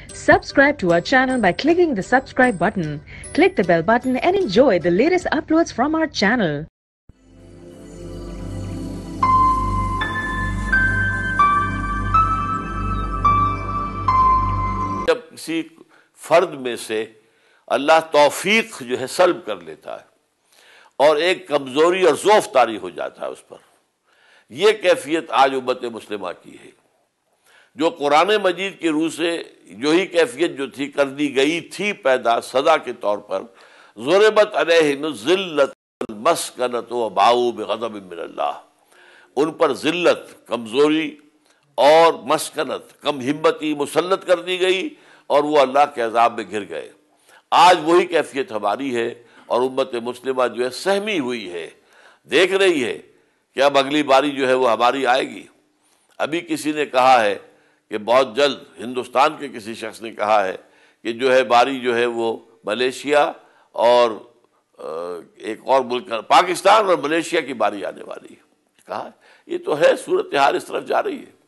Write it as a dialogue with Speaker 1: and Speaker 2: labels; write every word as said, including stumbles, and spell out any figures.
Speaker 1: Subscribe to our channel by clicking the subscribe button. Click the bell button and enjoy the latest uploads from our channel.
Speaker 2: جب کسی فرد میں سے اللہ توفیق جو ہے سلب کر لیتا ہے اور ایک کمزوری اور ضعف طاری ہو جاتا ہے اس پر، یہ کیفیت آج امت مسلمہ کی ہے، جو قرآن مجید کی روح سے جو ہی کیفیت جو تھی کر دی گئی تھی پیدا سزا کے طور پر، ضربت علیہم الذلۃ والمسکنۃ وباؤوا بغضب من اللہ، ان پر ذلت، کمزوری اور مسکنت، کم ہمتی مسلط کر دی گئی اور وہ اللہ کے عذاب میں گر گئے۔ آج وہی کیفیت ہماری ہے اور امت مسلمہ جو ہے سہمی ہوئی ہے، دیکھ رہی ہے کہ اب اگلی باری جو ہے وہ ہماری آئے گی۔ ابھی کسی نے کہا ہے کہ بہت جلد، ہندوستان کے کسی شخص نے کہا ہے کہ جو ہے باری جو ہے وہ ملیشیا اور ایک اور ملک پاکستان اور ملیشیا کی باری آنے والی ہے۔ کہا یہ تو ہے، صورتحال اس طرف جا رہی ہے۔